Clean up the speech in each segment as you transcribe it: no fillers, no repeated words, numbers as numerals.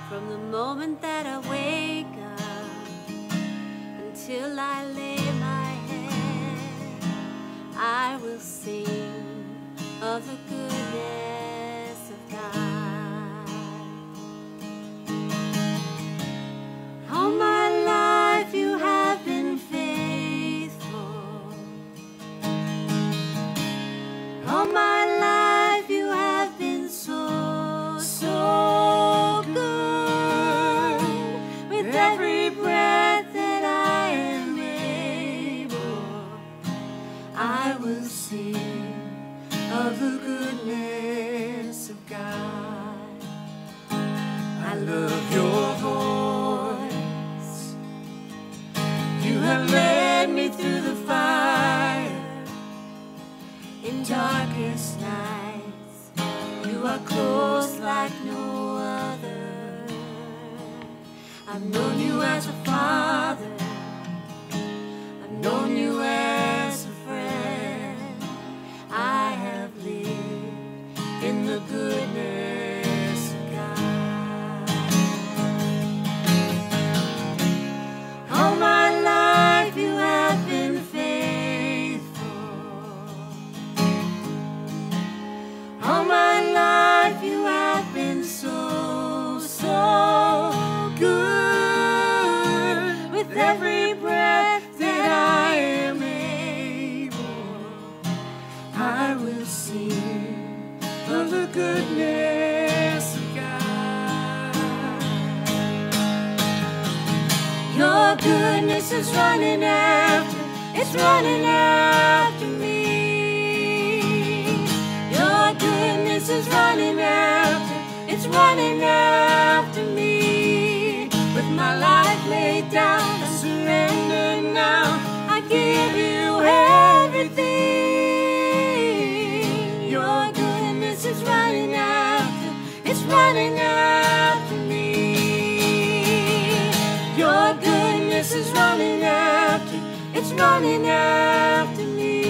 From the moment that I wake up until I lay my head, I will sing of the goodness of God. All my life you have been faithful. All my life you have been so, so good. With every breath that I am able, I will sing of the goodness of God. I love your voice. You have led me through the fire. In darkest nights, you are close like no other. I've known you as a father. I've known you as a friend. I have lived in the goodness of God. All my life you have been faithful. All my life you have been so, so good. With every breath that I am able, I will sing of the goodness of God. Your goodness is running after, it's running after me. Your goodness is running after, it's running after me. With my life laid down, I surrender now. I give you everything. Your goodness is running after, it's running after me. Your goodness is running after, it's running after me.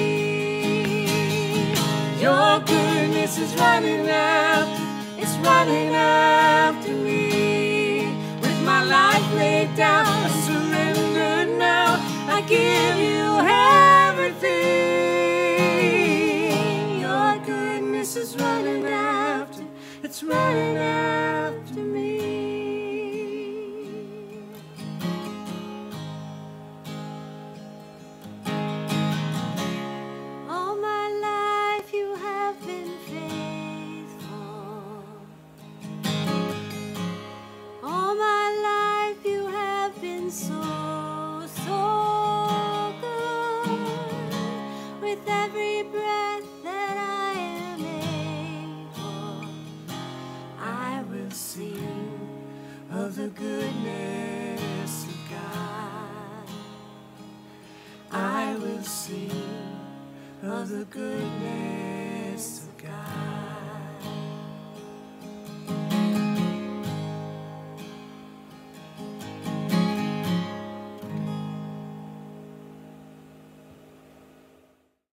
Your goodness is running after, it's running after me. With my life laid down, I surrender now. I give you everything. Your goodness is running after, it's running after me. All my life you have been faithful. All my life you have been so, so good. With every breath that I am able, I will sing of the goodness of God. I will sing of the goodness